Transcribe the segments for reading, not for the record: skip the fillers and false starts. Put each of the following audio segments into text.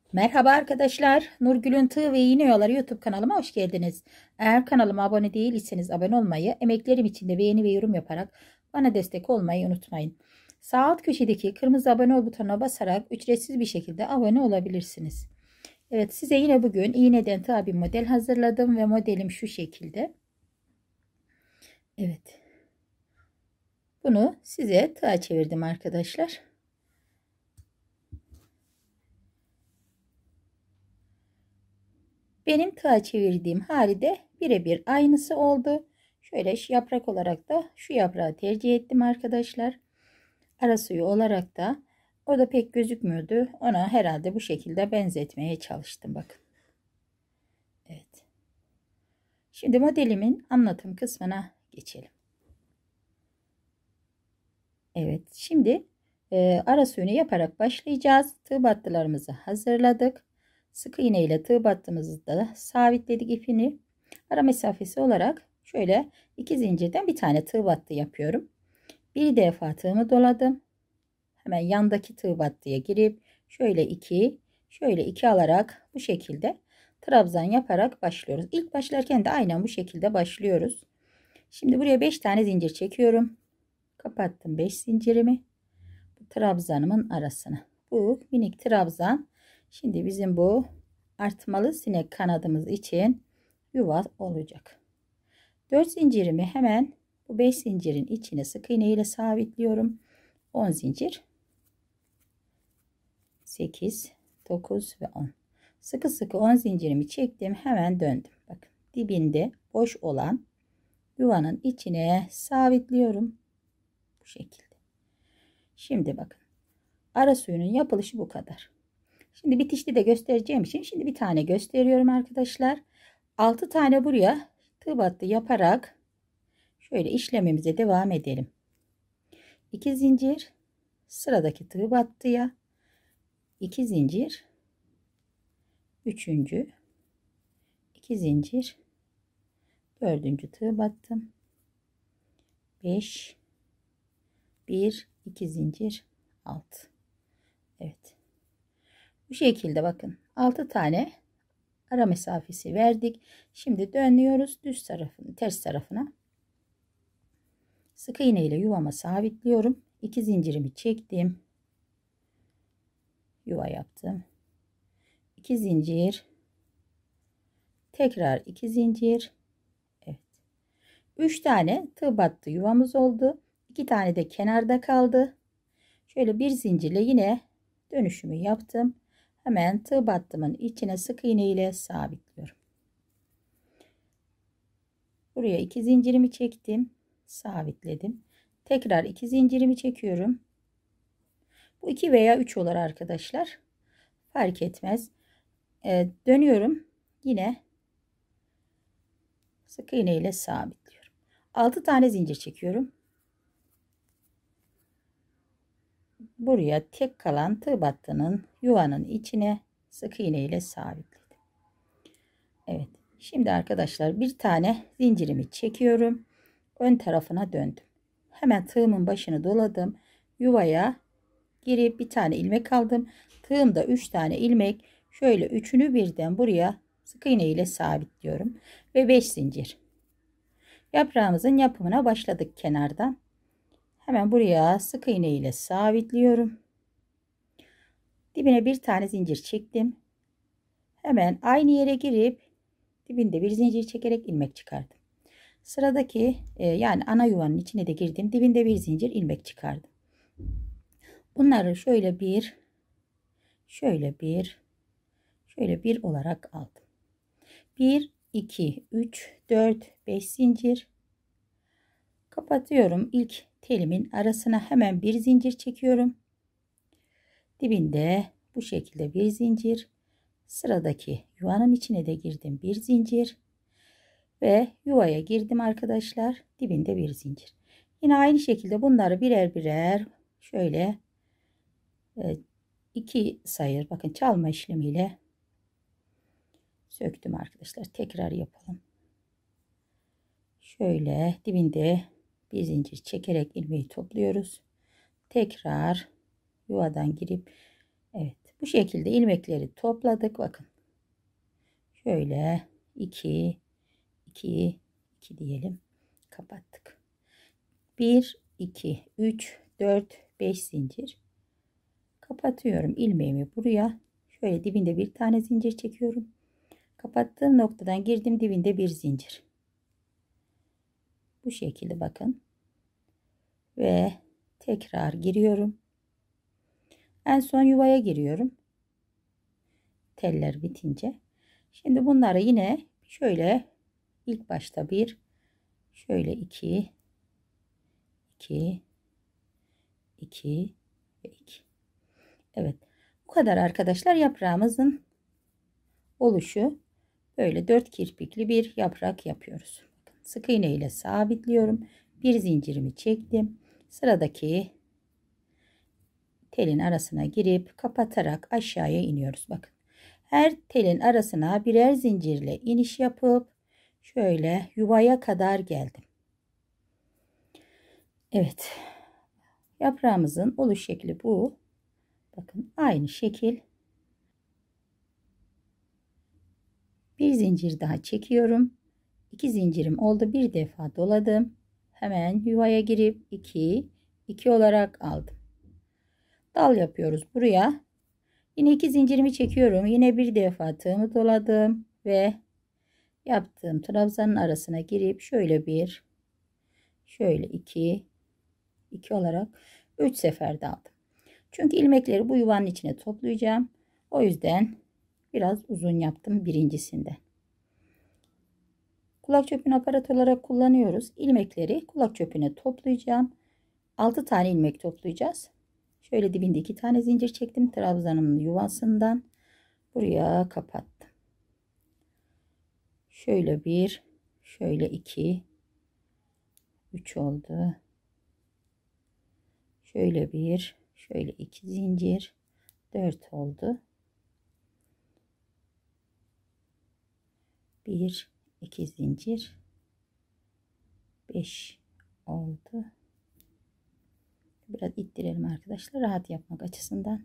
Merhaba arkadaşlar. Nurgül'ün Tığ ve İğne Oyaları YouTube kanalıma hoş geldiniz. Eğer kanalıma abone değilseniz abone olmayı, emeklerim için de beğeni ve yorum yaparak bana destek olmayı unutmayın. Sağ alt köşedeki kırmızı abone ol butonuna basarak ücretsiz bir şekilde abone olabilirsiniz. Evet, size yine bugün iğneden tığ bir model hazırladım ve modelim şu şekilde. Evet. Bunu size tığa çevirdim arkadaşlar. Benim tığa çevirdiğim hali de birebir aynısı oldu. Şöyle yaprak olarak da şu yaprağı tercih ettim arkadaşlar. Ara suyu olarak da orada pek gözükmüyordu. Ona herhalde bu şekilde benzetmeye çalıştım. Bakın. Evet. Şimdi modelimin anlatım kısmına geçelim. Evet. Şimdi ara suyunu yaparak başlayacağız. Tığ battılarımızı hazırladık. Sık iğne ile tığ battığımızı da sabitledik ipini. Ara mesafesi olarak şöyle 2 zincirden bir tane tığ battı yapıyorum. Bir defa tığımı doladım. Hemen yandaki tığ battıya girip şöyle 2 alarak bu şekilde trabzan yaparak başlıyoruz. İlk başlarken de aynen bu şekilde başlıyoruz. Şimdi buraya 5 tane zincir çekiyorum. Kapattım 5 zincirimi. Bu trabzanımın arasına. Bu minik trabzan şimdi bizim bu artmalı sinek kanadımız için yuva olacak. 4 zincirimi hemen bu 5 zincirin içine sık iğne ile sabitliyorum. 10 zincir, 8, 9 ve 10. Sıkı sıkı 10 zincirimi çektim, hemen döndüm. Bakın dibinde boş olan yuvanın içine sabitliyorum bu şekilde. Şimdi bakın ara suyunun yapılışı bu kadar. Şimdi bitişli de göstereceğim için şimdi bir tane gösteriyorum arkadaşlar. 6 tane buraya tığ battı yaparak şöyle işlemimize devam edelim. 2 zincir, sıradaki tığ battıya 2 zincir, üçüncü, 2 zincir, dördüncü tığ battım, 5, 1, 2 zincir, 6. Evet, bu şekilde bakın 6 tane ara mesafesi verdik. Şimdi dönüyoruz düz tarafını, ters tarafına. Sık iğne ile yuvama sabitliyorum. 2 zincirimi çektim, yuva yaptım, 2 zincir, tekrar 2 zincir. Evet, 3 tane tığ battı yuvamız oldu, 2 tane de kenarda kaldı. Şöyle bir zincirle yine dönüşümü yaptım. Hemen tığ battımın içine sık iğne ile sabitliyorum. Buraya 2 zincirimi çektim, sabitledim, tekrar 2 zincirimi çekiyorum. Bu 2 veya 3 olur arkadaşlar, fark etmez. Dönüyorum, yine sık iğne ile sabitliyorum. 6 tane zincir çekiyorum. Buraya tek kalan tığ battının yuvanın içine sık iğne ile sabitledim. Evet, şimdi arkadaşlar bir tane zincirimi çekiyorum, ön tarafına döndüm, hemen tığımın başını doladım, yuvaya girip bir tane ilmek aldım. Tığımda 3 tane ilmek, şöyle üçünü birden buraya sık iğne ile sabitliyorum ve 5 zincir. Yaprağımızın yapımına başladık kenardan. Hemen buraya sık iğne ile sabitliyorum. Dibine bir tane zincir çektim. Hemen aynı yere girip dibinde bir zincir çekerek ilmek çıkardım. Sıradaki yani ana yuvanın içine de girdim. Dibinde bir zincir ilmek çıkardım. Bunları şöyle bir, şöyle bir, şöyle bir olarak aldım. 1, 2, 3, 4, 5 zincir. Kapatıyorum. İlk telimin arasına hemen bir zincir çekiyorum. Dibinde bu şekilde bir zincir. Sıradaki yuvanın içine de girdim, bir zincir ve yuvaya girdim arkadaşlar, dibinde bir zincir. Yine aynı şekilde bunları birer birer şöyle 2 sayı, bakın çalma işlemiyle söktüm arkadaşlar. Tekrar yapalım. Şöyle dibinde bir zincir çekerek ilmeği topluyoruz. Tekrar yuvadan girip, evet, Bu şekilde ilmekleri topladık. Bakın. Şöyle 2 2 2 diyelim. Kapattık. 1 2 3 4 5 zincir. Kapatıyorum ilmeğimi buraya. Şöyle dibinde bir tane zincir çekiyorum. Kapattığım noktadan girdim, dibinde bir zincir. Bu şekilde bakın. Ve tekrar giriyorum. En son yuvaya giriyorum. Teller bitince. Şimdi bunları yine şöyle ilk başta bir, şöyle 2 2 2 ve 2. Evet. Bu kadar arkadaşlar, yaprağımızın oluşu. Böyle 4 kirpikli bir yaprak yapıyoruz. Bakın, sık iğne ile sabitliyorum. Bir zincirimi çektim. Sıradaki telin arasına girip kapatarak aşağıya iniyoruz. Bakın. Her telin arasına birer zincirle iniş yapıp şöyle yuvaya kadar geldim. Evet. Yaprağımızın oluş şekli bu. Bakın aynı şekil. Bir zincir daha çekiyorum. 2 zincirim oldu. Bir defa doladım. Hemen yuvaya girip 2 2 olarak aldım. Dal yapıyoruz buraya. Yine 2 zincirimi çekiyorum. Yine bir defa tığımı doladım ve yaptığım trabzanın arasına girip şöyle bir, şöyle 2 2 olarak 3 seferde aldım. Çünkü ilmekleri bu yuvanın içine toplayacağım. O yüzden biraz uzun yaptım birincisinde. Kulak çöpünü aparat olarak kullanıyoruz. İlmekleri kulak çöpüne toplayacağım. 6 tane ilmek toplayacağız. Şöyle dibinde 2 tane zincir çektim. Trabzanımın yuvasından buraya kapattım. Şöyle bir, şöyle 2, 3 oldu. Şöyle bir, şöyle 2 zincir, 4 oldu. 1 2 zincir, 5 oldu. Biraz ittirelim arkadaşlar, rahat yapmak açısından.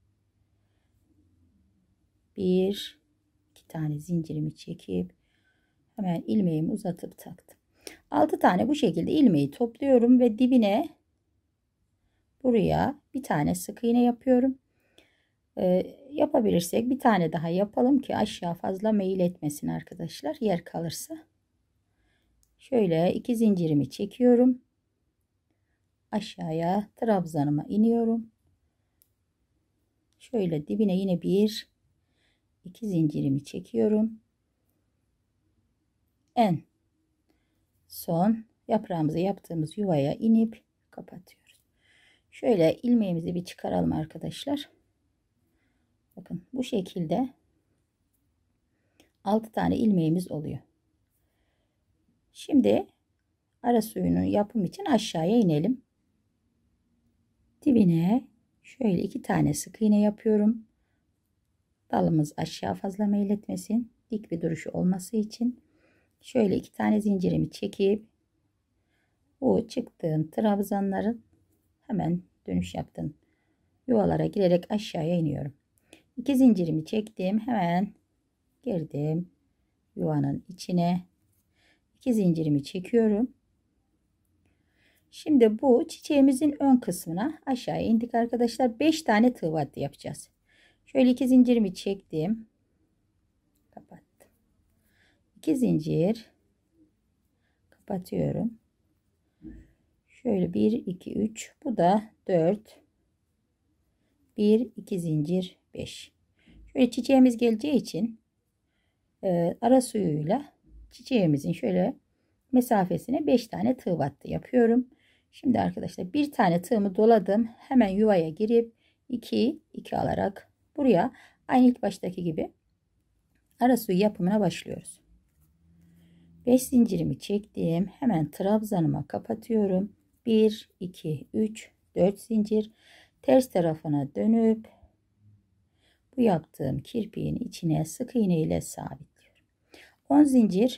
1 2 tane zincirimi çekip hemen ilmeğimi uzatıp taktım. 6 tane bu şekilde ilmeği topluyorum ve dibine buraya bir tane sık iğne yapıyorum. Yapabilirsek bir tane daha yapalım ki aşağı fazla meyil etmesin arkadaşlar, yer kalırsa. Şöyle 2 zincirimi çekiyorum. Aşağıya trabzanıma iniyorum. Şöyle dibine yine bir, 2 zincirimi çekiyorum. En son yaprağımızı yaptığımız yuvaya inip kapatıyoruz. Şöyle ilmeğimizi bir çıkaralım arkadaşlar. Bakın bu şekilde 6 tane ilmeğimiz oluyor. Şimdi ara suyunun yapım için aşağıya inelim. Dibine şöyle 2 tane sık iğne yapıyorum. Dalımız aşağı fazla meyletmesin. Dik bir duruşu olması için. Şöyle 2 tane zincirimi çekip bu çıktığım trabzanların hemen dönüş yaptım. Yuvalara girerek aşağıya iniyorum. 2 zincirimi çektim. Hemen girdim yuvanın içine. 2 zincirimi çekiyorum. Şimdi bu çiçeğimizin ön kısmına aşağıya indik arkadaşlar. 5 tane tığ battı yapacağız. Şöyle 2 zincirimi çektim. Kapattım. 2 zincir kapatıyorum. Şöyle 1 2 3, bu da 4, 1 2 zincir 5. Şöyle çiçeğimiz geleceği için ara suyuyla çiçeğimizin şöyle mesafesine 5 tane tığ battı yapıyorum. Şimdi arkadaşlar bir tane tığımı doladım. Hemen yuvaya girip 2 2 alarak buraya aynı ilk baştaki gibi ara suyu yapımına başlıyoruz. 5 zincirimi çektim. Hemen trabzanıma kapatıyorum. 1 2 3 4 zincir, ters tarafına dönüp bu yaptığım kirpiğin içine sık iğne ile sabitliyorum. 10 zincir,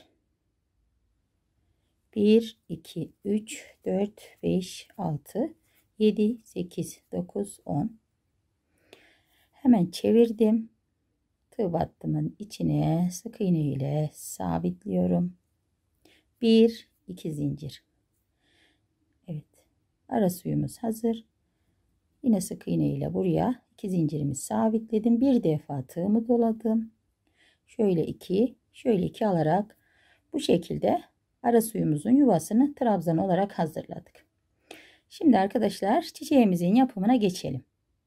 1 2 3 4 5 6 7 8 9 10. Hemen çevirdim. Tığ battımın içine sık iğne ile sabitliyorum. 1 2 zincir. Evet. Ara suyumuz hazır. Yine sık iğne ile buraya 2 zincirimi sabitledim. Bir defa tığımı doladım. Şöyle 2, şöyle 2 alarak bu şekilde ara suyumuzun yuvasını trabzan olarak hazırladık. Şimdi arkadaşlar çiçeğimizin yapımına geçelim.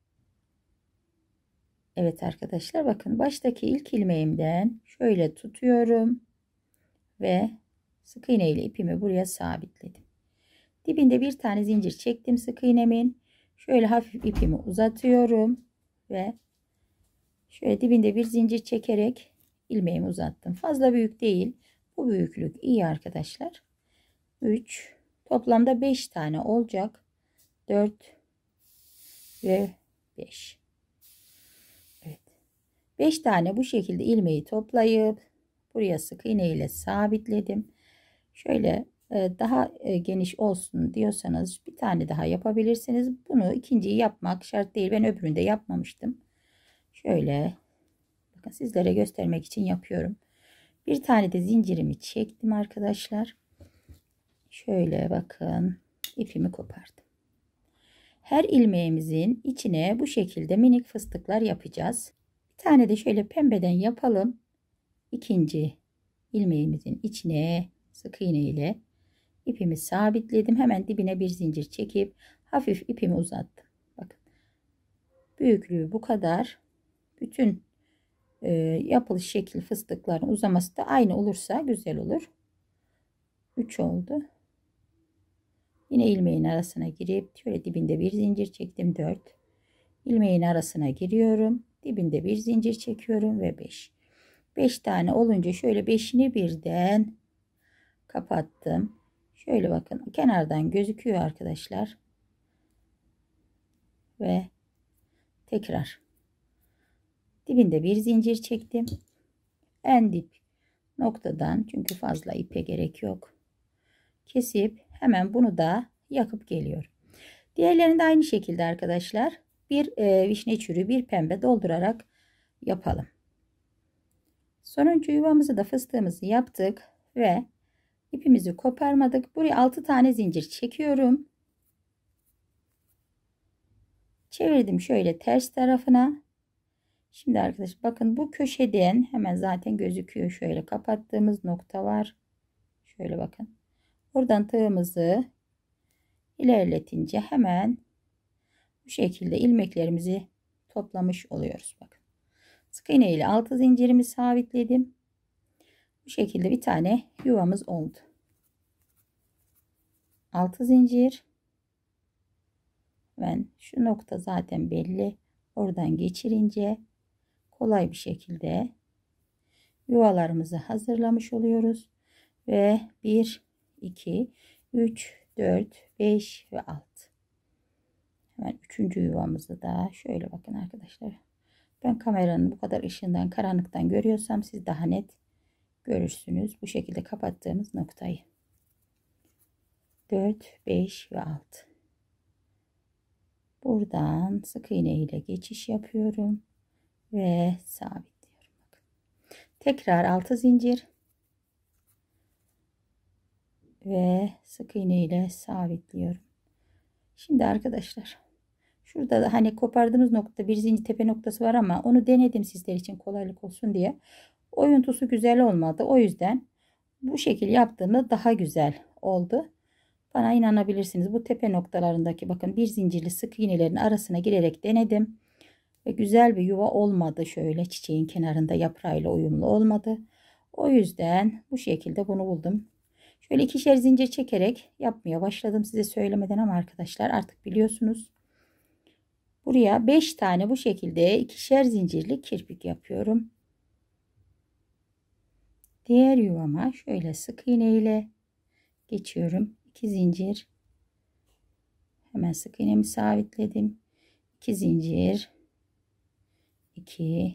Evet arkadaşlar, bakın baştaki ilk ilmeğimden şöyle tutuyorum ve sık iğne ile ipimi buraya sabitledim. Dibinde bir tane zincir çektim sık iğnemin. Şöyle hafif ipimi uzatıyorum ve şöyle dibinde bir zincir çekerek ilmeğimi uzattım. Fazla büyük değil. Bu büyüklük iyi arkadaşlar. 3, toplamda 5 tane olacak. 4 ve 5. Evet. 5 tane bu şekilde ilmeği toplayıp buraya sık iğne ile sabitledim. Şöyle daha geniş olsun diyorsanız bir tane daha yapabilirsiniz. Bunu ikinciyi yapmak şart değil. Ben öbüründe yapmamıştım. Şöyle bakın sizlere göstermek için yapıyorum. Bir tane de zincirimi çektim arkadaşlar. Şöyle bakın ipimi kopardım. Her ilmeğimizin içine bu şekilde minik fıstıklar yapacağız. Bir tane de şöyle pembeden yapalım. İkinci ilmeğimizin içine sık iğne ile ipimi sabitledim. Hemen dibine bir zincir çekip hafif ipimi uzattım. Bakın büyüklüğü bu kadar. Bütün yapılış şekli fıstıkların uzaması da aynı olursa güzel olur. 3 oldu. Yine ilmeğin arasına girip şöyle dibinde bir zincir çektim. 4 ilmeğin arasına giriyorum. Dibinde bir zincir çekiyorum ve 5. 5 tane olunca şöyle 5'ini birden kapattım. Şöyle bakın kenardan gözüküyor arkadaşlar. Ve tekrar dibinde bir zincir çektim. En dip noktadan, çünkü fazla ipe gerek yok, kesip hemen bunu da yakıp geliyorum. Diğerlerini de aynı şekilde arkadaşlar bir vişne çürüğü bir pembe doldurarak yapalım. Sonuncu yuvamızı da fıstığımızı yaptık ve ipimizi koparmadık. Buraya 6 tane zincir çekiyorum. Çevirdim şöyle ters tarafına. Şimdi arkadaşlar bakın bu köşeden hemen zaten gözüküyor. Şöyle kapattığımız nokta var. Şöyle bakın. Buradan tığımızı ilerletince hemen bu şekilde ilmeklerimizi toplamış oluyoruz. Bakın. Sık iğne ile 6 zincirimi sabitledim. Bu şekilde bir tane yuvamız oldu. 6 zincir. Ben şu nokta zaten belli. Oradan geçirince kolay bir şekilde yuvalarımızı hazırlamış oluyoruz. Ve 1, 2, 3, 4, 5 ve 6. Hemen 3. yuvamızı da şöyle bakın arkadaşlar. Ben kameranın bu kadar ışığından, karanlıktan görüyorsam siz daha net görürsünüz. Bu şekilde kapattığımız noktayı. 4, 5 ve 6. Buradan sık iğne ile geçiş yapıyorum ve sabitliyorum. Bakın. Tekrar 6 zincir ve sık iğne ile sabitliyorum. Şimdi arkadaşlar şurada da hani kopardığımız nokta bir zincir tepe noktası var ama onu denedim sizler için kolaylık olsun diye. Oyuntusu güzel olmadı. O yüzden bu şekil yaptığımda daha güzel oldu. Bana inanabilirsiniz. Bu tepe noktalarındaki bakın bir zincirli sık iğnelerin arasına girerek denedim. Ve güzel bir yuva olmadı. Şöyle çiçeğin kenarında yaprağıyla uyumlu olmadı. O yüzden bu şekilde bunu buldum. Şöyle ikişer zincir çekerek yapmaya başladım size söylemeden ama arkadaşlar artık biliyorsunuz. Buraya 5 tane bu şekilde ikişer zincirli kirpik yapıyorum. Diğer yuvama şöyle sık iğne ile geçiyorum. 2 zincir. Hemen sık iğnemi sabitledim. 2 zincir. 2.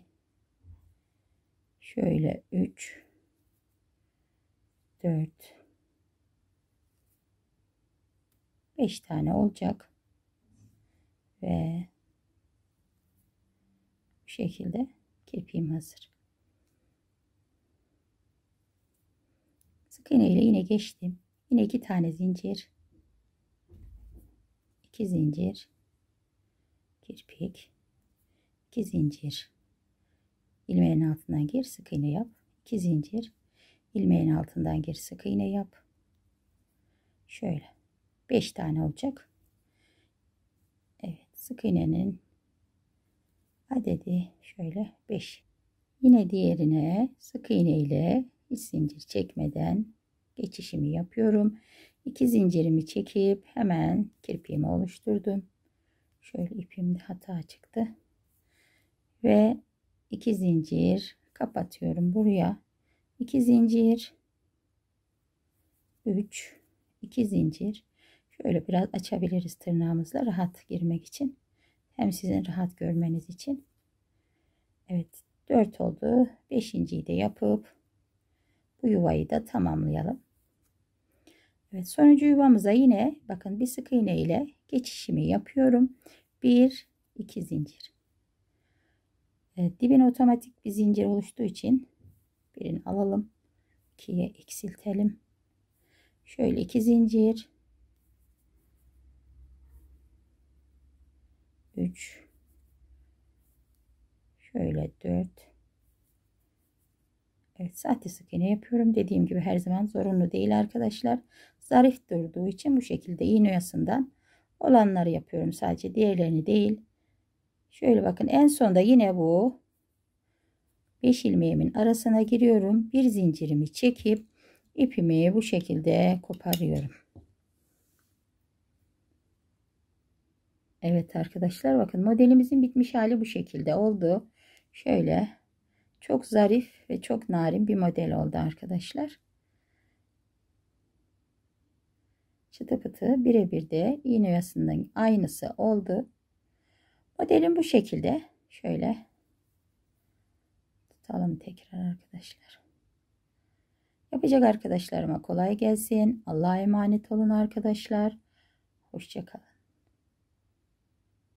Şöyle 3. 4. 5 tane olacak. Ve şekilde kirpiğim hazır. Sık iğne ile yine geçtim. Yine 2 tane zincir, 2 zincir, kirpik, 2 zincir, ilmeğin altından gir, sık iğne yap, 2 zincir, ilmeğin altından gir, sık iğne yap. Şöyle 5 tane olacak. Evet, sık iğnenin adedi şöyle 5. Yine diğerine sık iğne ile hiç zincir çekmeden geçişimi yapıyorum. 2 zincirimi çekip hemen kirpiğimi oluşturdum. Şöyle ipimde hata çıktı. Ve 2 zincir kapatıyorum buraya. 2 zincir, 3, 2 zincir. Şöyle biraz açabiliriz tırnağımızla rahat girmek için. Hem sizin rahat görmeniz için. Evet, 4 oldu. 5.'yi de yapıp bu yuvayı da tamamlayalım. Evet, sonuncu yuvamıza yine bakın bir sık iğne ile geçişimi yapıyorum. 1, 2 zincir. Evet, dibine otomatik bir zincir oluştuğu için birini alalım. 2'ye eksiltelim. Şöyle 2 zincir. 3. Şöyle 4. Evet, sahte sık iğne yapıyorum. Dediğim gibi her zaman zorunlu değil arkadaşlar. Zarif durduğu için bu şekilde iğne oyasından olanları yapıyorum. Sadece diğerlerini değil. Şöyle bakın en sonda yine bu 5 ilmeğimin arasına giriyorum. Bir zincirimi çekip ipimi bu şekilde koparıyorum. Evet arkadaşlar bakın modelimizin bitmiş hali bu şekilde oldu. Şöyle çok zarif ve çok narin bir model oldu arkadaşlar. Çıtı pıtı birebir de iğne oyasının aynısı oldu. Modelim bu şekilde. Şöyle tutalım tekrar arkadaşlar. Yapacak arkadaşlarıma kolay gelsin. Allah'a emanet olun arkadaşlar. Hoşça kalın.